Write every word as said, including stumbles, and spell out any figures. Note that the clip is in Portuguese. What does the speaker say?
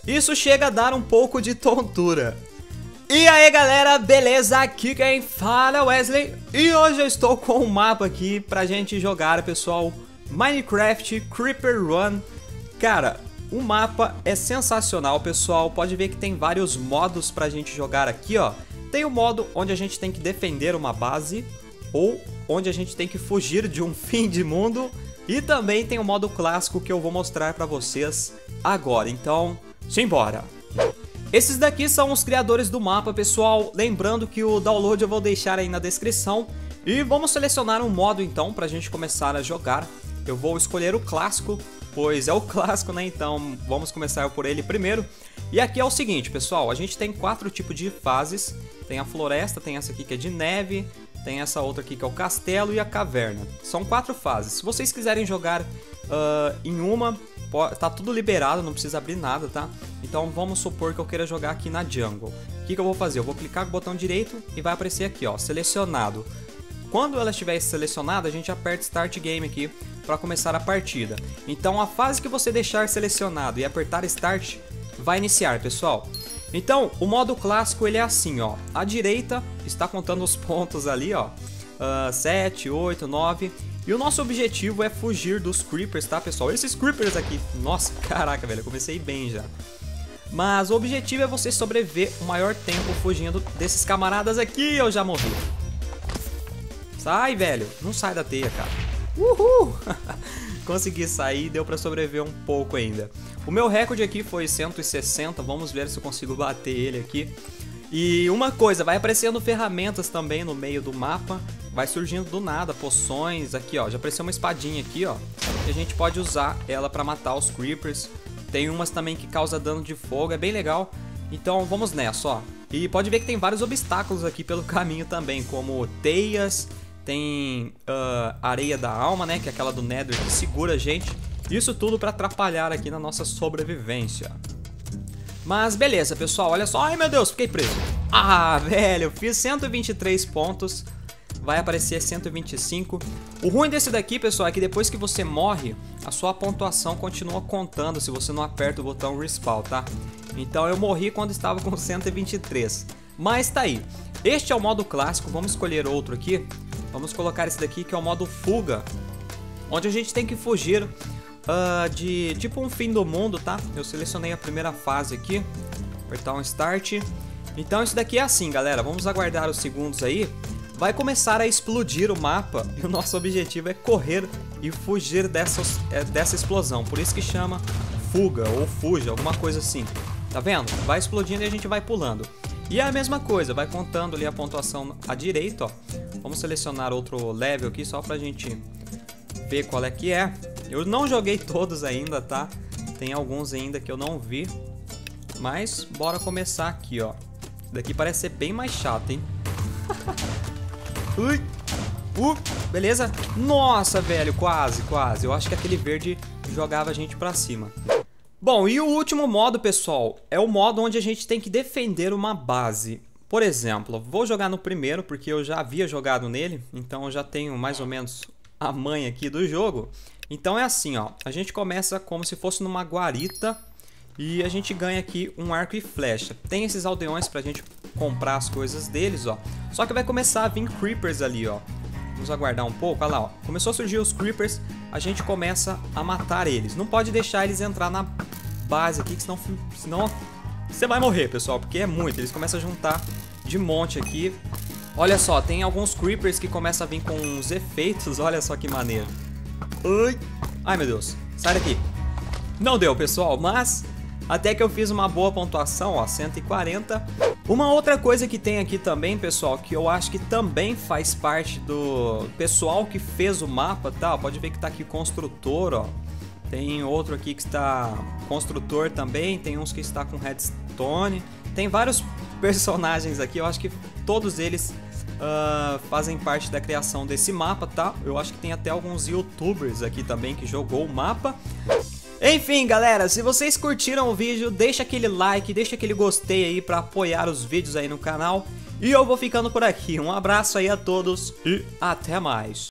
isso chega a dar um pouco de tontura. E aí galera, beleza? Aqui quem fala é o Wesley e hoje eu estou com um mapa aqui pra gente jogar, pessoal, Minecraft Creeper Run. Cara, o mapa é sensacional, pessoal, pode ver que tem vários modos pra gente jogar aqui, ó. Tem o modo onde a gente tem que defender uma base ou onde a gente tem que fugir de um fim de mundo. E também tem o modo clássico que eu vou mostrar pra vocês agora, então, simbora! Esses daqui são os criadores do mapa, pessoal, lembrando que o download eu vou deixar aí na descrição. E vamos selecionar um modo então pra gente começar a jogar. Eu vou escolher o clássico, pois é o clássico, né, então vamos começar por ele primeiro. E aqui é o seguinte, pessoal, a gente tem quatro tipos de fases. Tem a floresta, tem essa aqui que é de neve, tem essa outra aqui que é o castelo e a caverna. São quatro fases. Se vocês quiserem jogar uh, em uma, tá tudo liberado, não precisa abrir nada, tá? Então vamos supor que eu queira jogar aqui na jungle. O que, que eu vou fazer? Eu vou clicar com o botão direito e vai aparecer aqui, ó, selecionado. Quando ela estiver selecionada, a gente aperta Start Game aqui para começar a partida. Então a fase que você deixar selecionado e apertar Start vai iniciar, pessoal. Então o modo clássico ele é assim, ó. À direita está contando os pontos ali, ó. Uh, sete, oito, nove. E o nosso objetivo é fugir dos creepers, tá, pessoal? Esses creepers aqui, nossa, caraca, velho, eu comecei bem já. Mas o objetivo é você sobreviver o maior tempo fugindo desses camaradas aqui. Eu já morri. Sai, velho, não sai da teia, cara. Uhul! Consegui sair, deu pra sobreviver um pouco ainda. O meu recorde aqui foi cento e sessenta, vamos ver se eu consigo bater ele aqui. E uma coisa, vai aparecendo ferramentas também no meio do mapa. Vai surgindo do nada, poções, aqui ó, já apareceu uma espadinha aqui ó. E a gente pode usar ela pra matar os creepers. Tem umas também que causa dano de fogo, é bem legal. Então vamos nessa, ó. E pode ver que tem vários obstáculos aqui pelo caminho também, como teias. Tem uh, areia da alma, né, que é aquela do Nether que segura a gente. Isso tudo pra atrapalhar aqui na nossa sobrevivência. Mas beleza, pessoal, olha só. Ai, meu Deus, fiquei preso. Ah, velho, eu fiz cento e vinte e três pontos. Vai aparecer cento e vinte e cinco. O ruim desse daqui, pessoal, é que depois que você morre, a sua pontuação continua contando se você não aperta o botão Respawn, tá? Então eu morri quando estava com cento e vinte e três. Mas tá aí. Este é o modo clássico, vamos escolher outro aqui. Vamos colocar esse daqui que é o modo fuga, onde a gente tem que fugir uh, de tipo um fim do mundo, tá? Eu selecionei a primeira fase aqui, apertar um Start. Então isso daqui é assim, galera, vamos aguardar os segundos aí. Vai começar a explodir o mapa e o nosso objetivo é correr e fugir dessas, é, dessa explosão. Por isso que chama fuga ou fuja, alguma coisa assim. Tá vendo? Vai explodindo e a gente vai pulando. E é a mesma coisa, vai contando ali a pontuação à direita, ó. Vamos selecionar outro level aqui só pra gente ver qual é que é. Eu não joguei todos ainda, tá? Tem alguns ainda que eu não vi. Mas bora começar aqui, ó. Daqui parece ser bem mais chato, hein? Ui! Uh, beleza? Nossa, velho, quase, quase. Eu acho que aquele verde jogava a gente pra cima. Bom, e o último modo, pessoal, é o modo onde a gente tem que defender uma base. Por exemplo, vou jogar no primeiro, porque eu já havia jogado nele, então eu já tenho mais ou menos a manha aqui do jogo. Então é assim, ó, a gente começa como se fosse numa guarita e a gente ganha aqui um arco e flecha. Tem esses aldeões pra gente comprar as coisas deles, ó. Só que vai começar a vir creepers ali, ó. Vamos aguardar um pouco, olha lá, ó. Começou a surgir os creepers, a gente começa a matar eles. Não pode deixar eles entrar na base aqui, que senão, senão você vai morrer, pessoal, porque é muito. Eles começam a juntar de monte aqui. Olha só, tem alguns creepers que começam a vir com uns efeitos, olha só que maneiro. Ai, ai meu Deus, sai daqui. Não deu, pessoal, mas até que eu fiz uma boa pontuação, ó, cento e quarenta. Uma outra coisa que tem aqui também, pessoal, que eu acho que também faz parte do pessoal que fez o mapa, tá? Pode ver que tá aqui construtor, ó. Tem outro aqui que está construtor também, tem uns que está com redstone. Tem vários personagens aqui, eu acho que todos eles uh, fazem parte da criação desse mapa, tá? Eu acho que tem até alguns youtubers aqui também que jogou o mapa. Enfim, galera, se vocês curtiram o vídeo, deixa aquele like, deixa aquele gostei aí pra apoiar os vídeos aí no canal. E eu vou ficando por aqui. Um abraço aí a todos e até mais.